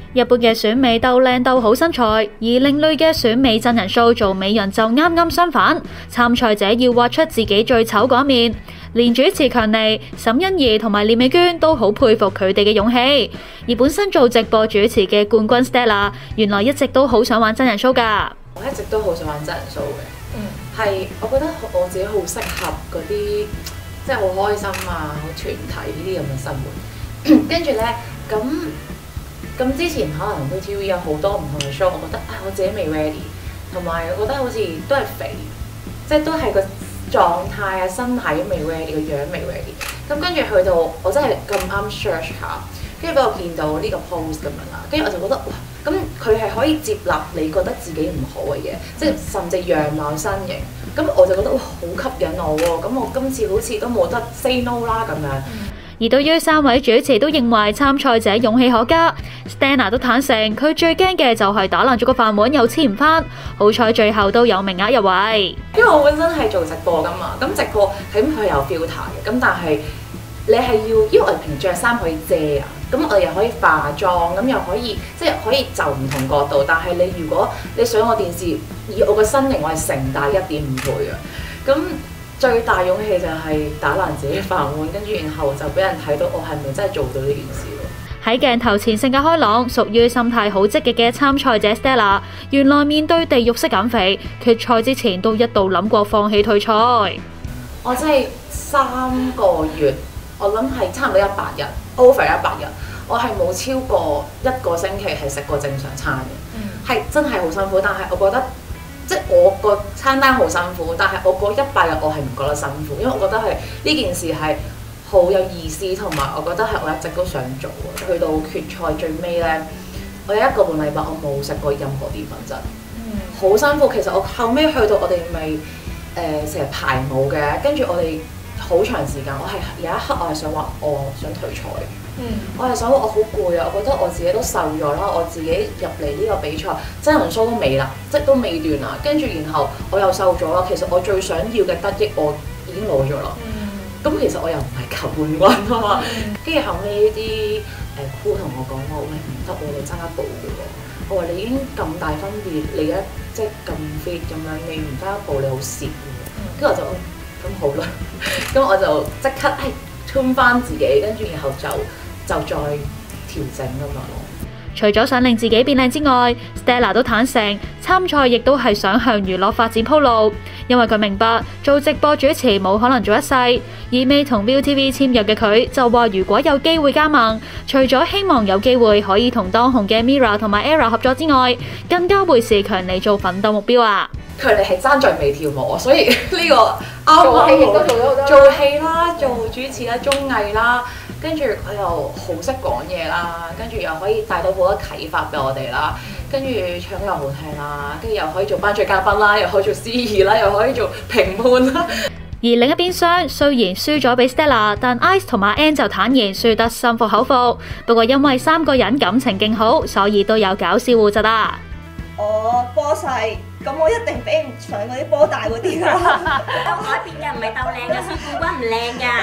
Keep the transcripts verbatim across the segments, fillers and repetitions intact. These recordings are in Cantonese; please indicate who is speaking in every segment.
Speaker 1: 一般嘅選美鬥靚鬥好身材，而另類嘅選美真人 show 做美人就啱啱相反，參賽者要畫出自己最醜嗰一面。連主持強尼、沈欣怡同埋連美娟都好佩服佢哋嘅勇氣。而本身做直播主持嘅冠軍 Stella， 原來一直都好想玩真人 show 㗎。
Speaker 2: 我一直都好想玩真人 show 嘅，嗯，係我覺得我自己好適合嗰啲即係好開心啊、好團體呢啲咁嘅生活。跟住咧，咁咁之前可能 V T V 有好多唔同嘅 show， 我覺得啊我自己未 ready， 同埋我覺得好似都係肥，即係都係個狀態啊、身體未 ready， 個樣未 ready。咁跟住去到我真係咁啱 search 下，跟住俾我見到呢個 post 咁樣啦，跟住我就覺得哇，咁佢係可以接納你覺得自己唔好嘅嘢，即係甚至樣貌身形。咁我就覺得哇好吸引我喎，咁我今次好似都冇得 say no 啦咁樣。
Speaker 1: 而對於三位主持都認為參賽者勇氣可嘉 ，Stella 都坦誠佢最驚嘅就係打爛咗個飯碗又黐唔返，好彩最後都有名額入圍。
Speaker 2: 因為我本身係做直播噶嘛，咁直播咁佢有 filter 嘅，咁但係你係要，因為我哋平着衫可以遮啊，咁我哋又可以化妝，咁又可以即係可以就唔同角度，但係你如果你上我電視，以我個身形我係成大一點五倍啊，咁。最大勇氣就係打爛自己飯碗，跟住然後就俾人睇到我係咪真係做到呢件事咯。
Speaker 1: 喺鏡頭前性格開朗、屬於心態好積極嘅參賽者 Stella， 原來面對地獄式減肥，決賽之前都一度諗過放棄退賽。
Speaker 2: 我真係三個月，我諗係差唔多一百日 ，over 一百日，我係冇超過一個星期係食過正常餐嘅，係、嗯、真係好辛苦。但係我覺得。即係我個餐單好辛苦，但係我嗰一百日我係唔覺得辛苦，因為我覺得係呢件事係好有意思，同埋我覺得係我一直都想做。去到決賽最尾咧，我有一個半禮拜我冇食過任何澱粉質，好、嗯、辛苦。其實我後尾去到我哋咪誒成日排舞嘅，跟住我哋好長時間，我係有一刻我係想話我想退賽。嗯、我係想我好攰啊！我覺得我自己都瘦咗啦，我自己入嚟呢個比賽真人 show 都未啦，即係都未斷啦。跟住然後我又瘦咗啦，其實我最想要嘅得益我已經攞咗啦。咁、嗯、其實我又唔係求冠軍啊嘛。跟住、嗯、後尾呢啲誒 crew 同我講話，喂唔得喎，你爭一步嘅喎。我話你已經咁大分別，你而家即係咁 fit 咁樣，你唔爭一步你好蝕嘅。跟住、嗯、我就咁好啦，咁我就即刻誒 tune 翻自己，跟住然後就。就再調整咁樣咯。
Speaker 1: 除咗想令自己變靚之外 ，Stella 都坦誠參賽亦都係想向娛樂發展鋪路，因為佢明白做直播主持冇可能做一世，而未同 V T V 簽約嘅佢就話如果有機會加盟，除咗希望有機會可以同當紅嘅 Mira 同埋 Era 合作之外，更加會視強尼做奮鬥目標啊！
Speaker 2: 佢哋係爭在未跳舞，所以呢、這個啱啱亦都做咗好多做戲啦、做主持啦、綜藝啦。跟住佢又好識講嘢啦，跟住又可以帶到好多啟發俾我哋啦，跟住唱歌又好聽啦，跟住又可以做頒獎嘉賓啦，又可以做司儀啦，又可以做評判啦。
Speaker 1: 而另一邊廂，雖然輸咗俾 Stella， 但 Ice 同埋 Ann 就坦言輸得心服口服。不過因為三個人感情勁好，所以都有搞笑互窒啊！
Speaker 3: 我波細，咁我一定比唔上嗰啲波大嗰啲啦。
Speaker 4: 鬥改變㗎，唔係鬥靚㗎，輸冠軍唔靚㗎。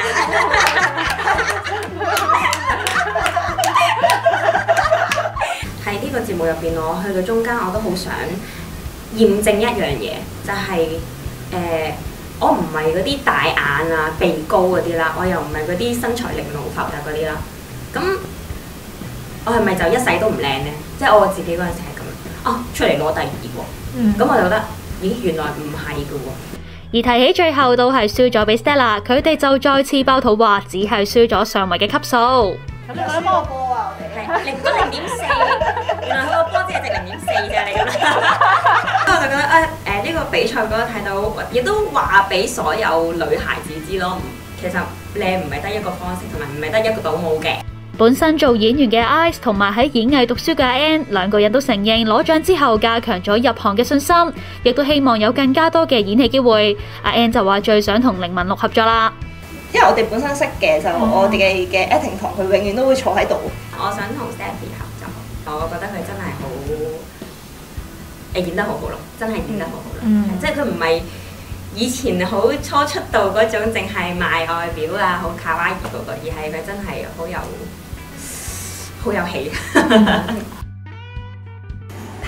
Speaker 4: 喺呢個節目入邊，我去到中間，我都好想驗證一樣嘢，就係、是、誒、呃，我唔係嗰啲大眼啊、鼻高嗰啲啦，我又唔係嗰啲身材玲瓏浮凸嗰啲啦。咁我係咪就一世都唔靚呢？即係我自己嗰陣時係咁。哦，出嚟攞第二喎，咁、嗯、我就覺得，咦，原來唔係嘅喎。
Speaker 1: 而提起最後都係輸咗俾 Stella， 佢哋就再次爆肚話，只係輸咗上圍嘅級數。
Speaker 3: 咁你講乜波啊？我哋
Speaker 4: 係零咗零點四，原來佢個波只係值零點四咋，你咁啦。咁我就覺得誒誒，呢、呃呢個比賽嗰度睇到，亦都話俾所有女孩子知咯。其實靚唔係得一個方式，同埋唔係得一個倒模嘅。
Speaker 1: 本身做演員嘅 Ice 同埋喺演藝讀書嘅 Ann 兩個人都承認攞獎之後加強咗入行嘅信心，亦都希望有更加多嘅演戲機會。阿 Ann 就話最想同凌文六合作啦，
Speaker 3: 因為我哋本身識嘅就我哋嘅嘅 acting 堂，佢永遠都會坐喺度。
Speaker 4: 我想同 Stephy 合作，我覺得佢真係好誒演得好好咯，真係演得好好咯，嗯、即係佢唔係以前好初出道嗰種，淨係賣外表啊，好卡哇伊嗰個，而係佢真係好有好有戲。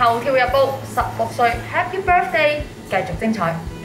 Speaker 1: 頭條日報十六歲 Happy Birthday，繼續精彩。